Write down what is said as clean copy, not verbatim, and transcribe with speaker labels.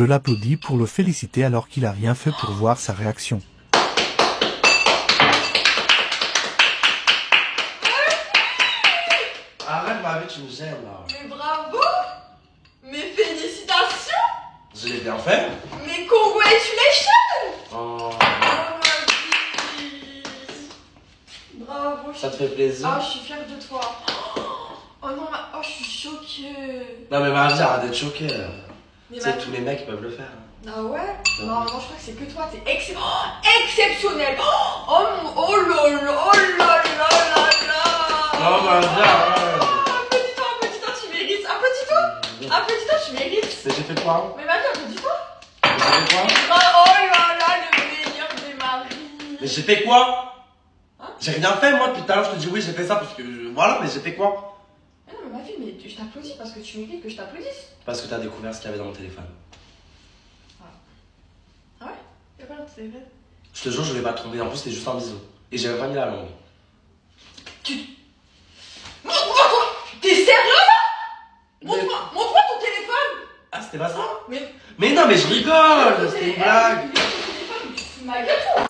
Speaker 1: Je l'applaudis pour le féliciter alors qu'il a rien fait pour voir sa réaction.
Speaker 2: Arrête ma vie, tu me gênes là.
Speaker 3: Mais bravo! Mais félicitations!
Speaker 2: Je l'ai bien fait.
Speaker 3: Mais congratulations!
Speaker 2: Oh,
Speaker 3: Oh ma vie! Bravo!
Speaker 2: ça te fait plaisir.
Speaker 3: Ah, je suis fière de toi. Oh non, oh, je suis choquée.
Speaker 2: Non mais Marie, arrête d'être choquée.
Speaker 3: Mais
Speaker 2: Tu sais,
Speaker 3: ma-
Speaker 2: tous les mecs peuvent le faire.
Speaker 3: Ah ouais? Non, je crois que c'est que toi, t'es exceptionnel. Oh mon, oh là là, oh là là là là.
Speaker 2: Non, Marie, arrête.
Speaker 3: Applaudis-toi, tu mérites. Applaudis-toi, tu mérites.
Speaker 2: Mais j'ai fait quoi?
Speaker 3: Mais Marie, applaudis-toi.
Speaker 2: Mais j'ai fait quoi?
Speaker 3: Oh là là, le meilleur des maris.
Speaker 2: Mais j'ai fait quoi?
Speaker 3: Hein?
Speaker 2: J'ai rien fait moi, depuis tout à l'heure je te dis oui j'ai fait ça parce que voilà, mais j'ai fait quoi?
Speaker 3: Ah non, mais ma fille, mais je t'applaudis parce que tu mérites que je t'applaudisse.
Speaker 2: Parce que t'as découvert ce qu'il y avait dans mon téléphone.
Speaker 3: Ah ouais? Y'a pas l'autre téléphone?
Speaker 2: Je te jure, je vais pas te tromper, en plus c'était juste un bisou. Et j'avais pas mis la langue.
Speaker 3: Montre-moi toi! T'es sérieux là? Montre-moi ton téléphone!
Speaker 2: Ah, c'était pas ça?
Speaker 3: Mais
Speaker 2: Mais non, mais je rigole! C'était une blague!
Speaker 3: Tu te fous de ma gueule, toi.